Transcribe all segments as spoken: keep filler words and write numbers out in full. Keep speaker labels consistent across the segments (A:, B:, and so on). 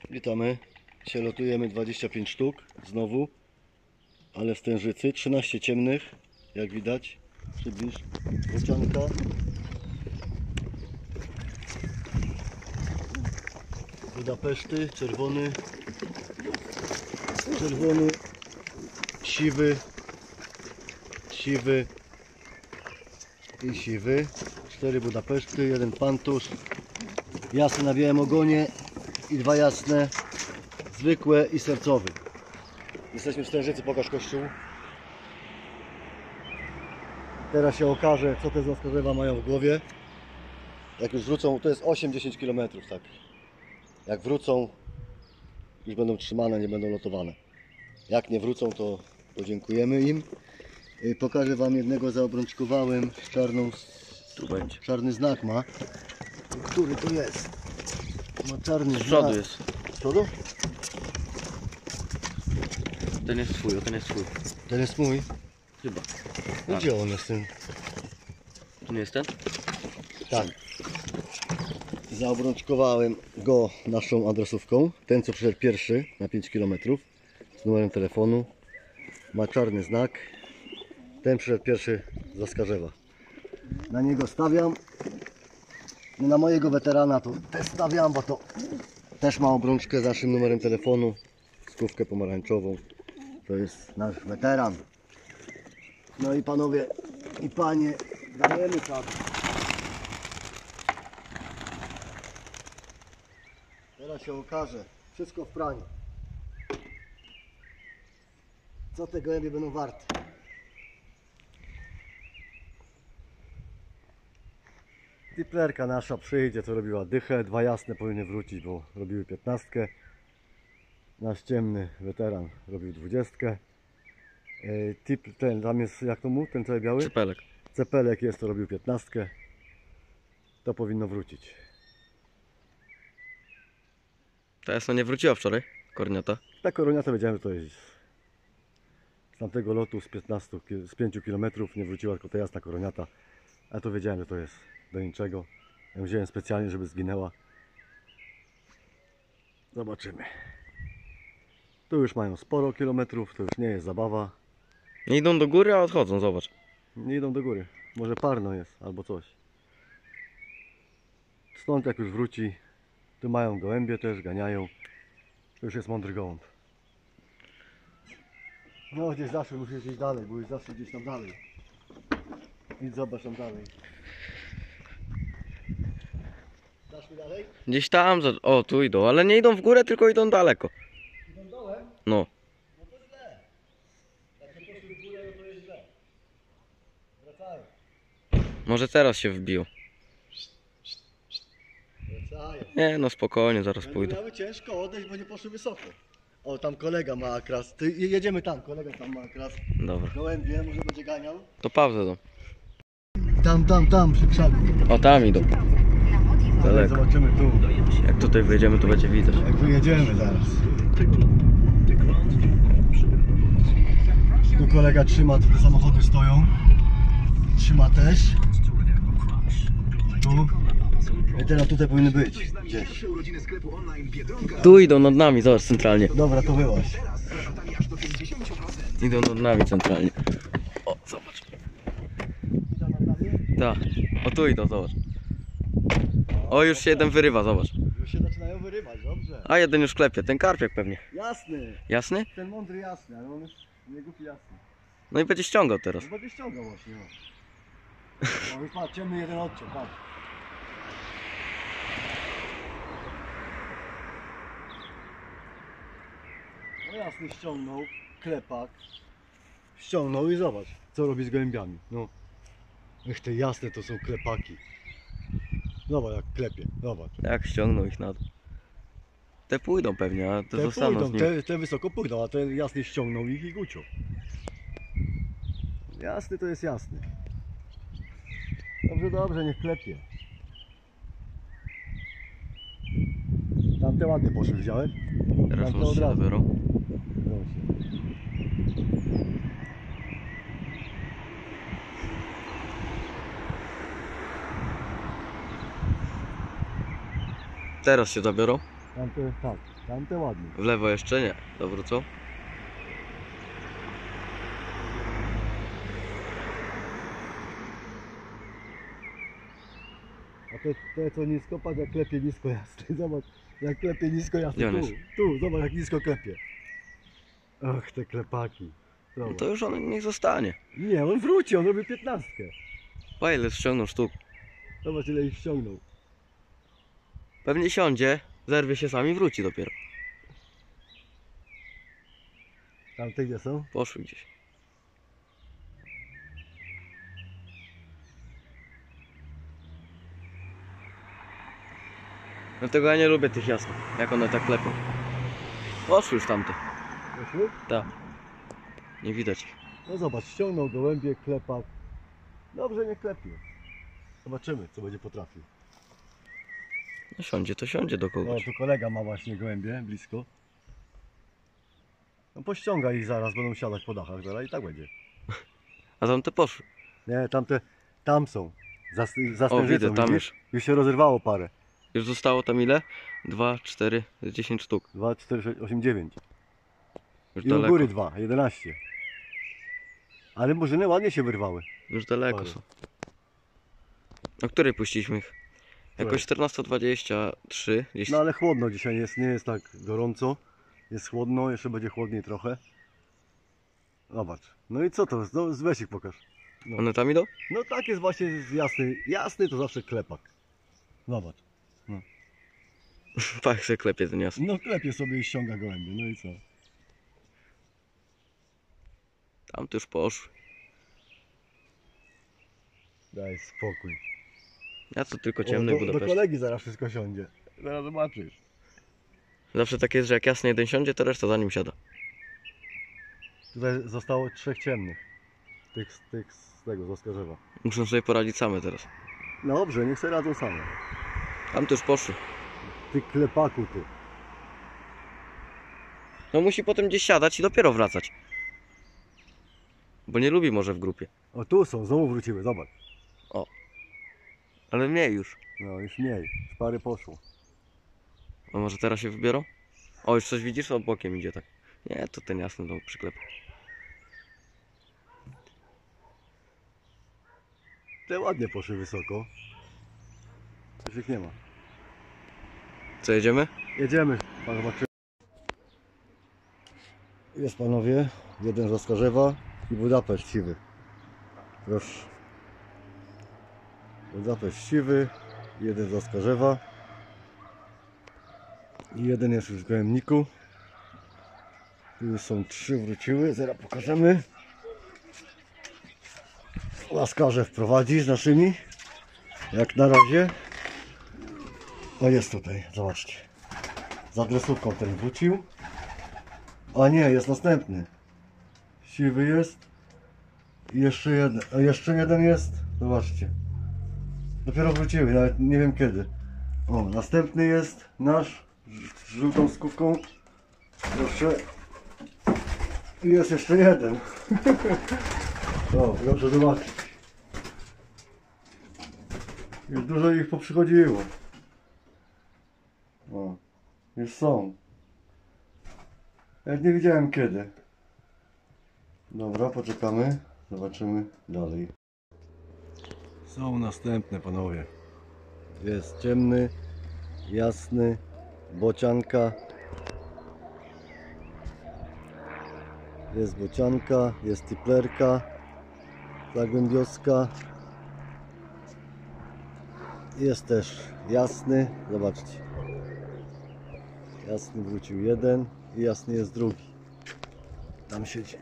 A: Witamy. Dzisiaj lotujemy dwadzieścia pięć sztuk znowu, ale z tężycy, trzynaście ciemnych, jak widać. Przybliż, bocianka. Budapeszty, czerwony, czerwony, siwy, siwy i siwy. Cztery Budapeszty, jeden Pantusz, jasne na białym ogonie i dwa jasne, zwykłe i sercowy. Jesteśmy w Stężycy, pokaż kościół. Teraz się okaże, co te zaskarżewa mają w głowie. Jak już wrócą, to jest osiem do dziesięciu kilometrów, tak. Jak wrócą, już będą trzymane, nie będą lotowane. Jak nie wrócą, to podziękujemy im. Pokażę Wam jednego, zaobrączkowałem, czarną,
B: tu będzie.
A: Czarny znak ma. Który to jest? Ma czarny znak.
B: Z przodu jest.
A: Z przodu?
B: Ten jest twój, o ten jest twój.
A: Ten jest mój?
B: Chyba.
A: No gdzie on jest ten?
B: To nie jest ten?
A: Tak. Zaobrączkowałem go naszą adresówką. Ten, co przyszedł pierwszy na pięć kilometrów z numerem telefonu. Ma czarny znak. Ten przyszedł pierwszy z Zaskarżewa. Na niego stawiam. Na mojego weterana to też stawiam, bo to też ma obrączkę z naszym numerem telefonu. Skówkę pomarańczową. To jest nasz weteran. No i panowie i panie, dajemy czadu. Teraz się okaże, wszystko w praniu. Co te gołębie będą warte? Tiplerka nasza przyjdzie, co robiła dychę. Dwa jasne powinny wrócić, bo robiły piętnastkę. Nasz ciemny weteran robił dwudziestkę. Tip ten, tam jest, jak to mu, ten cały biały?
B: Cepelek.
A: Cepelek jest, to robił piętnastkę. To powinno wrócić.
B: Ta jasna nie wróciła wczoraj, korniata.
A: Ta koroniata wiedziałem, że to jest z tamtego lotu z piętnastu, z pięciu kilometrów nie wróciła tylko ta jasna koroniata. Ale to wiedziałem, że to jest do niczego. Ja wziąłem specjalnie, żeby zginęła. Zobaczymy. Tu już mają sporo kilometrów, to już nie jest zabawa.
B: Nie idą do góry, a odchodzą, zobacz.
A: Nie idą do góry. Może parno jest, albo coś. Stąd jak już wróci, tu mają gołębie też, ganiają. To już jest mądry gołąb. No gdzieś zawsze musisz iść dalej, bo już zawsze gdzieś tam dalej. Idź zobacz tam dalej. Dasz mi dalej?
B: Gdzieś tam, za- o tu idą, ale nie idą w górę, tylko idą daleko.
A: Idą dołem?
B: No.
A: No to źle. Jak nie poszły w górę, no to jest źle. Wracają.
B: Może teraz się wbiją.
A: Wracają.
B: Nie no, spokojnie, zaraz
A: Będą
B: pójdą.
A: miały ciężko odejść, bo nie poszły wysoko. O, tam kolega ma akras. Ty, jedziemy tam, kolega tam ma akras.
B: Dobra.
A: Gołębie, może będzie ganiał.
B: To pauzę do.
A: Tam, tam, tam, przy krzaku.
B: O, tam idą. Daleko.
A: Zobaczymy tu.
B: Jak tutaj wyjedziemy, to będzie widać.
A: Jak wyjedziemy zaraz. Tu kolega trzyma, tu te samochody stoją. Trzyma też. Tu. I teraz tutaj powinny być. Gdzieś.
B: Tu idą nad nami, zobacz, centralnie.
A: Dobra, to wyłaź.
B: Idą nad nami centralnie. O, zobacz. Tak. O, tu idą, zobacz. O, już się jeden wyrywa, zobacz.
A: Już się zaczynają wyrywać, dobrze.
B: A jeden już klepie, ten karpiak pewnie.
A: Jasny.
B: Jasny?
A: Ten mądry jasny, ale on jest nie głupi jasny.
B: No i będzie ściągał teraz.
A: No będzie ściągał właśnie. O, o już patrz, ciemny jeden odciął, patrz. No jasny ściągnął, klepak. Ściągnął i zobacz, co robi z gołębiami. No. Ech, te jasne to są klepaki. Zobacz jak klepie, zobacz.
B: Jak ściągnął ich na dół. Te pójdą pewnie, a te,
A: Te
B: zostaną
A: pójdą,
B: z nim.
A: te, te wysoko pójdą, a ten jasny ściągnął ich i guciął. Jasny to jest jasny. Dobrze, dobrze, niech klepie. Tamte ładnie poszły, widziałeś?
B: Teraz
A: Tamte
B: może
A: od
B: się
A: razu.
B: dobiorą.
A: Proszę.
B: Teraz się zabiorą.
A: Tamte, tak, tamte ładnie.
B: W lewo jeszcze nie. Dobra, co?
A: A te, te co nisko, patrz jak klepie nisko jasny. Zobacz, jak klepie nisko
B: Gdzie
A: jasny.
B: on
A: Tu,
B: jest?
A: tu, zobacz jak nisko klepie. Ach, te klepaki.
B: No
A: Zobacz.
B: to już on niech zostanie.
A: Nie, on wróci, on robi piętnastkę.
B: Pa ile ściągnął sztuk.
A: Zobacz ile ich ściągnął.
B: Pewnie siądzie, zerwie się sami i wróci dopiero.
A: Tamte gdzie są?
B: Poszły gdzieś. Dlatego ja nie lubię tych jasnych, jak one tak klepią. Poszły już tamte.
A: Poszły?
B: Tak. Nie widać ich.
A: No zobacz, ściągnął gołębie, klepak. Dobrze, nie klepie. Zobaczymy, co będzie potrafił.
B: No siądzie, to siądzie do
A: O,
B: kogoś.
A: tu kolega ma właśnie gołębie, blisko. No pościąga ich zaraz, będą siadać po dachach zaraz i tak będzie.
B: A tamte poszły.
A: Nie, tamte, tam są. Za, za
B: O,
A: stężycą,
B: widzę, tam
A: widzisz?
B: już.
A: Już się rozerwało parę.
B: Już zostało tam ile? Dwa, cztery, dziesięć sztuk.
A: dwa, cztery, sześć, osiem, dziewięć.
B: Już
A: I u
B: daleko.
A: góry dwa, jedenaście. Ale murzyny ładnie się wyrwały.
B: Już daleko
A: Parę.
B: są. O której puściliśmy ich? Jakoś
A: Której?
B: czternaście dwadzieścia trzy. Gdzieś...
A: No ale chłodno dzisiaj jest, nie jest tak gorąco. Jest chłodno, jeszcze będzie chłodniej trochę. Zobacz. No i co to? No, weź ich pokaż. No.
B: One tam idą?
A: No tak jest właśnie jasny. Jasny to zawsze klepak. Zobacz.
B: Pa, jak se klepie ten jas.
A: No klepie sobie i ściąga gołębie. No i co?
B: Tam to już poszły.
A: Daj spokój.
B: Ja to tylko
A: O,
B: ciemny
A: do, do
B: Budapeszt.
A: kolegi zaraz wszystko siądzie. Zaraz zobaczysz.
B: Zawsze tak jest, że jak jasny jeden siądzie, to reszta za nim siada.
A: Tutaj zostało trzech ciemnych. Tych, tych z tego, z Oskarzewa.
B: Muszą sobie poradzić same teraz.
A: No dobrze, niech sobie radzą same.
B: Tam to już poszły.
A: Ty klepaku ty.
B: No musi potem gdzieś siadać i dopiero wracać. Bo nie lubi może w grupie.
A: O tu są, znowu wróciły, zobacz.
B: Ale mniej już.
A: No już mniej, już pary poszło.
B: A może teraz się wybiorą? O, już coś widzisz? O, bokiem idzie tak. Nie, to ten jasny do przyklepu.
A: Te ładnie poszły wysoko. Już ich nie ma.
B: Co, jedziemy?
A: Jedziemy, pan zobaczy. Jest panowie, jeden z Oskarzewa i Budapeszt siwy. Proszę. Budapeszt siwy, jeden z Oskarzewa i jeden jest już w gołębniku. Tu są trzy wróciły, zaraz pokażemy. Laskarzew prowadzi z naszymi, jak na razie. O, jest tutaj, zobaczcie. Z adresówką ten wrócił. A nie, jest następny. Siwy jest. I jeszcze jeden. A jeszcze jeden jest. Zobaczcie. Dopiero wróciły, nawet nie wiem kiedy. O, następny jest nasz z żółtą skówką. Proszę. I jest jeszcze jeden. O, proszę zobaczyć. Już dużo ich poprzychodziło. O, już są. Jak nie widziałem kiedy. Dobra, poczekamy. Zobaczymy dalej. Są następne panowie. Jest ciemny, jasny, bocianka. Jest bocianka, jest tiplerka, zagłębioska. Jest też jasny, zobaczcie. Jasny wrócił jeden i jasny jest drugi. Tam siedzi.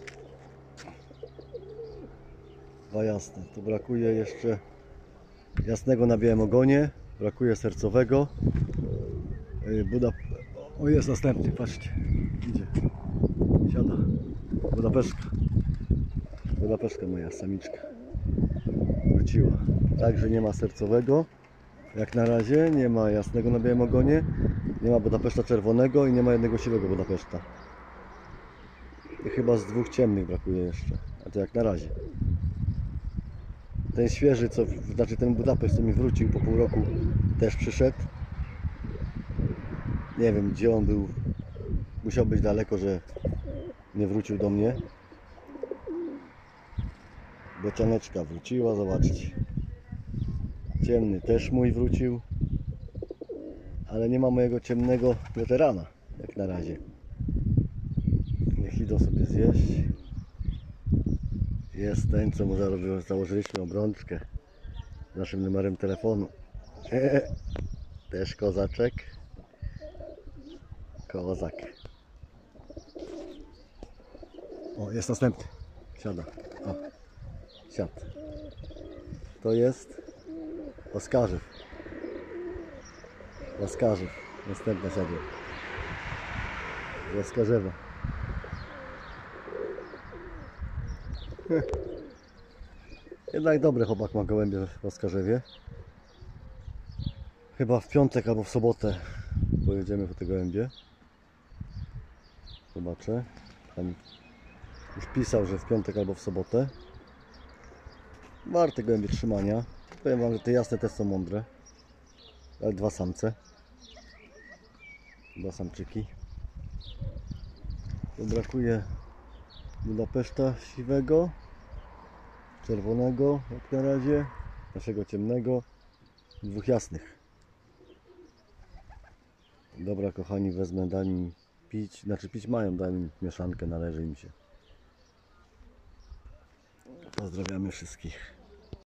A: Dwa jasne. Tu brakuje jeszcze jasnego na białym ogonie. Brakuje sercowego. Yy, Buda... O, jest następny, patrzcie. Idzie. Siada. Budapeszka. Budapeszka moja samiczka. Wróciła. Także nie ma sercowego. Jak na razie nie ma jasnego na białym ogonie. Nie ma Budapeszta czerwonego i nie ma jednego siwego Budapeszta. I chyba z dwóch ciemnych brakuje jeszcze. A to jak na razie. Ten świeży, co, znaczy ten Budapeszt, co mi wrócił po pół roku, też przyszedł. Nie wiem gdzie on był. Musiał być daleko, że nie wrócił do mnie. Bocianeczka wróciła, zobaczcie. Ciemny też mój wrócił. Ale nie ma mojego ciemnego weterana, jak na razie. Niech idą sobie zjeść. Jest ten, co mu zarobił, założyliśmy obrączkę z naszym numerem telefonu. Też kozaczek. Kozak. O, jest następny. Siada. O, siadł. To jest Oskarzew. Oskarzew. Następna siadła. Z Oskarzewa. Jednak dobry chłopak ma gołębie w Oskarzewie. Chyba w piątek albo w sobotę pojedziemy po te gołębie. Zobaczę. Tam już pisał, że w piątek albo w sobotę. Warte gołębie trzymania. Powiem wam, że te jasne też są mądre. Ale dwa samce. Dwa samczyki. Tu brakuje Budapeszta siwego, czerwonego jak na razie, naszego ciemnego, dwóch jasnych. Dobra kochani, wezmę, daj mi pić, znaczy pić mają, daj mi mieszankę, należy im się. Pozdrawiamy wszystkich.